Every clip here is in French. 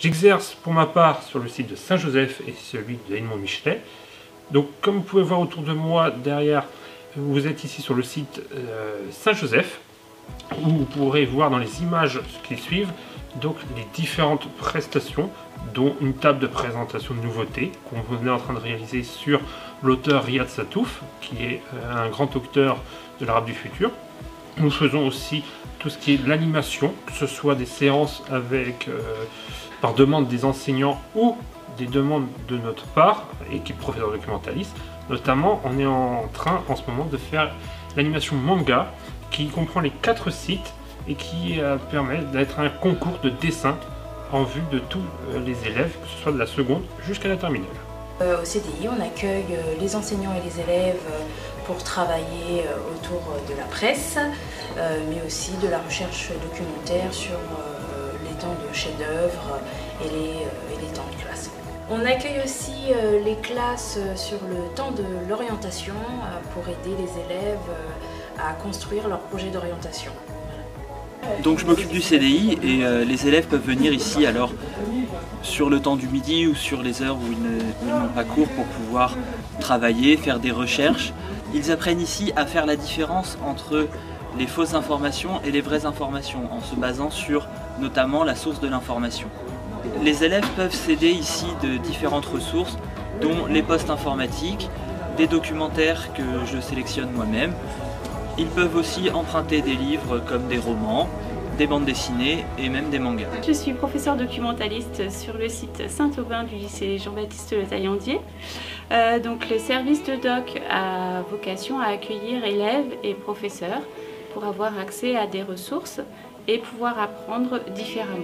J'exerce pour ma part sur le site de Saint-Joseph et celui de Hénemont-Michelet. Donc comme vous pouvez voir autour de moi, derrière, vous êtes ici sur le site Saint-Joseph, où vous pourrez voir dans les images qui suivent donc les différentes prestations, dont une table de présentation de nouveautés qu'on est en train de réaliser sur l'auteur Riyad Sattouf, qui est un grand auteur de l'arabe du futur. Nous faisons aussi tout ce qui est de l'animation, que ce soit des séances avec, par demande des enseignants ou des demandes de notre part, équipe professeur documentaliste. Notamment, on est en train en ce moment de faire l'animation manga qui comprend les 4 sites et qui permet d'être un concours de dessin en vue de tous les élèves, que ce soit de la seconde jusqu'à la terminale. Au CDI, on accueille les enseignants et les élèves pour travailler autour de la presse, mais aussi de la recherche documentaire sur les temps de chefs-d'œuvre et les temps de classe. On accueille aussi les classes sur le temps de l'orientation pour aider les élèves à construire leur projet d'orientation. Donc je m'occupe du CDI et les élèves peuvent venir ici alors sur le temps du midi ou sur les heures où ils n'ont pas cours pour pouvoir travailler, faire des recherches. Ils apprennent ici à faire la différence entre les fausses informations et les vraies informations en se basant sur notamment la source de l'information. Les élèves peuvent s'aider ici de différentes ressources dont les posts informatiques, des documentaires que je sélectionne moi-même. Ils peuvent aussi emprunter des livres comme des romans, des bandes dessinées et même des mangas. Je suis professeur documentaliste sur le site Saint-Aubin du lycée Jean-Baptiste Le Taillandier. Donc le service de doc a vocation à accueillir élèves et professeurs pour avoir accès à des ressources et pouvoir apprendre différemment.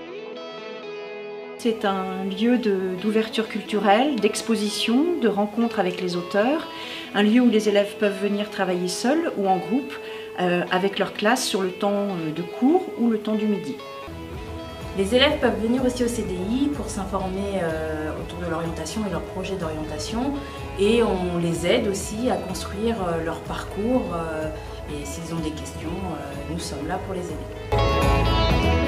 C'est un lieu d'ouverture culturelle, d'exposition, de rencontre avec les auteurs, un lieu où les élèves peuvent venir travailler seuls ou en groupe avec leur classe sur le temps de cours ou le temps du midi. Les élèves peuvent venir aussi au CDI pour s'informer autour de l'orientation et leur projet d'orientation, et on les aide aussi à construire leur parcours et s'ils ont des questions, nous sommes là pour les aider.